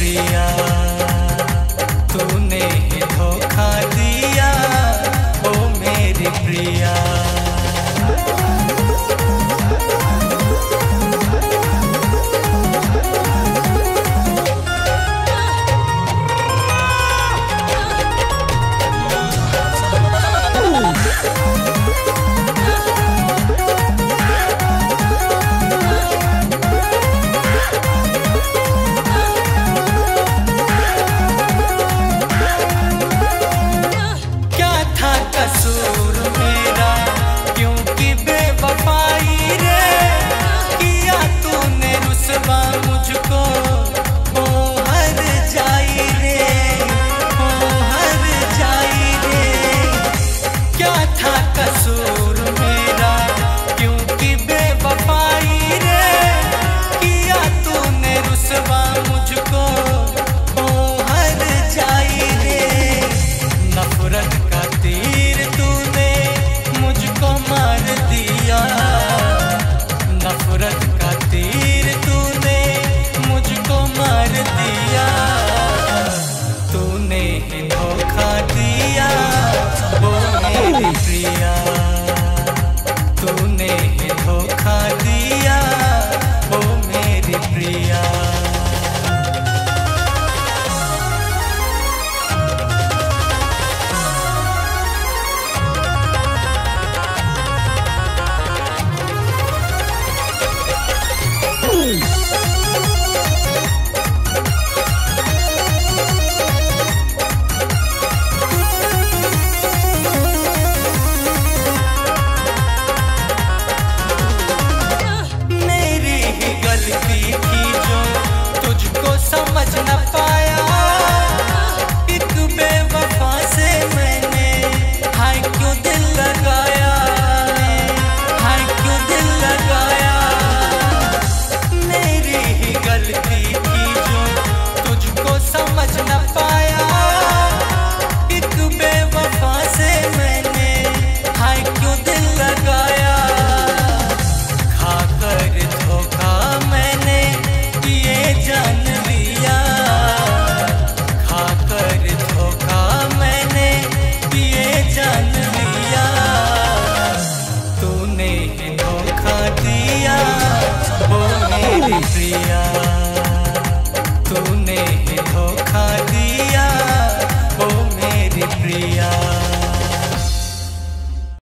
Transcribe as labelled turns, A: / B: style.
A: प्रिया, तूने ही धोखा दिया ओ मेरी प्रिया। कसूर मेरा क्योंकि बेवफाई रे, किया तूने रुसवा मुझको ओ हर जाई रे, ओ हर जाई रे। क्या था कसूर मेरा क्योंकि बेवफाई रे, किया तूने रुसवा मुझको ओ हर जाई रे। नफरत का तीर तूने मुझको मार दिया, नफरत का तीर तूने मुझको मार दिया। तूने ही धोखा दिया ओ मेरी प्रिया, तूने ही धोखा दिया ओ मेरी प्रिया। समझ न पाया एक बेवफा से मैंने हाय क्यों दिल लगाया, हाय क्यों दिल लगाया। मेरी ही गलती थी जो तुझको समझ न पाया, एक बेवफा से मैंने हाय क्यों दिल लगाया। खाकर धोखा मैंने ये जान लिया, खाकर धोखा मैंने ये जान लिया। तूने ही धोखा दिया ओ मेरी प्रिया।